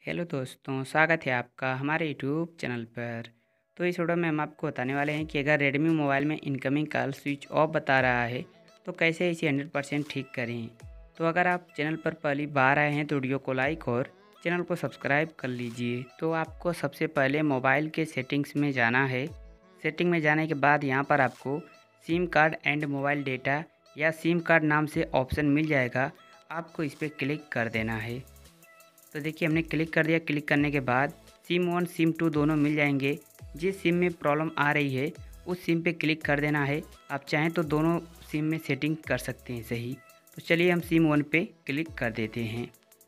Hello दोस्तों, स्वागत है आपका हमारे यूट्यूब चैनल पर। तो इस वीडियो में हम आपको बताने वाले हैं कि अगर रेडमी मोबाइल में इनकमिंग कॉल स्विच ऑफ बता रहा है तो कैसे इसे 100% ठीक करें। तो अगर आप चैनल पर पहली बार आए हैं तो वीडियो को लाइक और चैनल को सब्सक्राइब कर लीजिए। तो आपको सबसे पहले मोबाइल के सेटिंग्स में जाना है। सेटिंग में जाने के बाद यहाँ पर आपको SIM card and mobile data या सिम कार्ड नाम से ऑप्शन मिल जाएगा, आपको इस पर क्लिक कर देना है। तो देखिए हमने क्लिक कर दिया। क्लिक करने के बाद सिम 1 सिम 2 दोनों मिल जाएंगे। जिस सिम में प्रॉब्लम आ रही है उस सिम पे क्लिक कर देना है। आप चाहें तो दोनों सिम में सेटिंग कर सकते हैं सही। तो चलिए हम सिम 1 पे क्लिक कर देते हैं।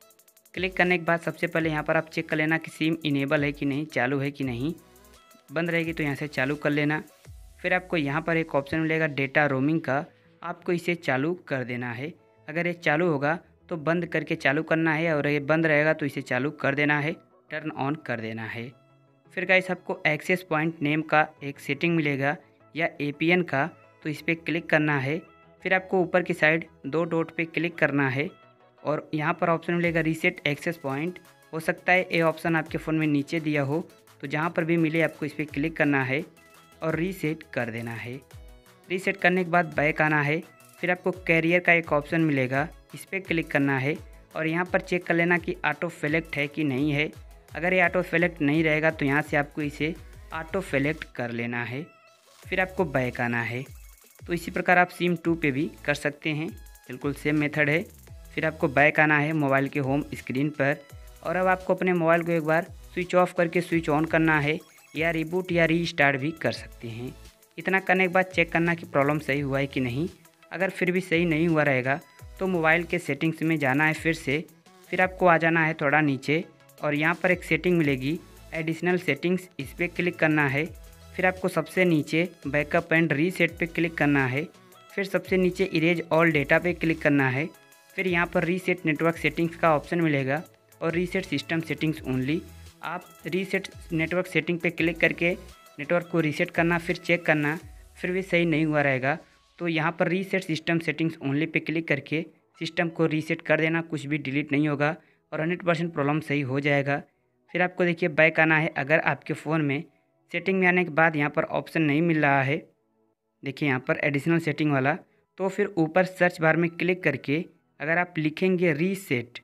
क्लिक करने के बाद सबसे पहले यहाँ पर आप चेक कर लेना कि सिम इनेबल है कि नहीं, चालू है कि नहीं। बंद रहेगी तो यहाँ से चालू कर लेना। फिर आपको यहाँ पर एक ऑप्शन मिलेगा डेटा रोमिंग का, आपको इसे चालू कर देना है। अगर ये चालू होगा तो बंद करके चालू करना है, और ये बंद रहेगा तो इसे चालू कर देना है, टर्न ऑन कर देना है। फिर गाइस आपको एक्सेस पॉइंट नेम का एक सेटिंग मिलेगा या एपीएन का, तो इस पर क्लिक करना है। फिर आपको ऊपर की साइड 2 डॉट पे क्लिक करना है और यहाँ पर ऑप्शन मिलेगा रीसेट एक्सेस पॉइंट। हो सकता है ये ऑप्शन आपके फ़ोन में नीचे दिया हो, तो जहाँ पर भी मिले आपको इस पर क्लिक करना है और रीसेट कर देना है। रीसेट करने के बाद बैक आना है। फिर आपको कैरियर का एक ऑप्शन मिलेगा, इस पर क्लिक करना है और यहाँ पर चेक कर लेना कि ऑटो सेलेक्ट है कि नहीं है। अगर ये ऑटो सेलेक्ट नहीं रहेगा तो यहाँ से आपको इसे ऑटो सेलेक्ट कर लेना है। फिर आपको बैक आना है। तो इसी प्रकार आप सिम 2 पे भी कर सकते हैं, बिल्कुल सेम मेथड है। फिर आपको बैक आना है मोबाइल के होम स्क्रीन पर, और अब आपको अपने मोबाइल को एक बार स्विच ऑफ करके स्विच ऑन करना है, या रिबूट या रीस्टार्ट भी कर सकते हैं। इतना करने के बाद चेक करना कि प्रॉब्लम सही हुआ है कि नहीं। अगर फिर भी सही नहीं हुआ रहेगा तो मोबाइल के सेटिंग्स में जाना है फिर से। फिर आपको आ जाना है थोड़ा नीचे और यहाँ पर एक सेटिंग मिलेगी एडिशनल सेटिंग्स, इस पर क्लिक करना है। फिर आपको सबसे नीचे बैकअप एंड रीसेट पे क्लिक करना है। फिर सबसे नीचे इरेज ऑल डेटा पे क्लिक करना है। फिर यहाँ पर रीसेट नेटवर्क सेटिंग्स का ऑप्शन मिलेगा और रीसेट सिस्टम सेटिंग्स ओनली। आप रीसेट नेटवर्क सेटिंग पे क्लिक करके नेटवर्क को रीसेट करना, फिर चेक करना, फिर भी सही नहीं हुआ रहेगा तो यहाँ पर रीसेट सिस्टम सेटिंग्स ओनली पे क्लिक करके सिस्टम को रीसेट कर देना। कुछ भी डिलीट नहीं होगा और 100% प्रॉब्लम सही हो जाएगा। फिर आपको देखिए बैक आना है। अगर आपके फ़ोन में सेटिंग में आने के बाद यहाँ पर ऑप्शन नहीं मिल रहा है, देखिए यहाँ पर एडिशनल सेटिंग वाला, तो फिर ऊपर सर्च बार में क्लिक करके अगर आप लिखेंगे रीसेट,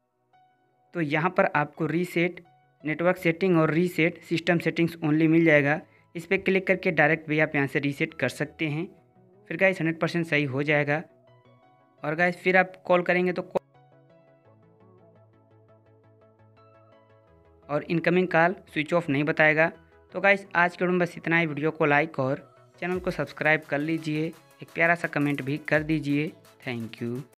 तो यहाँ पर आपको रीसेट नेटवर्क सेटिंग और रीसेट सिस्टम सेटिंग्स ओनली मिल जाएगा। इस पर क्लिक करके डायरेक्ट भी आप यहाँ से रीसेट कर सकते हैं। फिर गाइस 100% सही हो जाएगा। और गाइस फिर आप कॉल करेंगे तो और इनकमिंग कॉल स्विच ऑफ नहीं बताएगा। तो गाइस आज के वीडियो में बस इतना ही। वीडियो को लाइक और चैनल को सब्सक्राइब कर लीजिए, एक प्यारा सा कमेंट भी कर दीजिए। Thank you.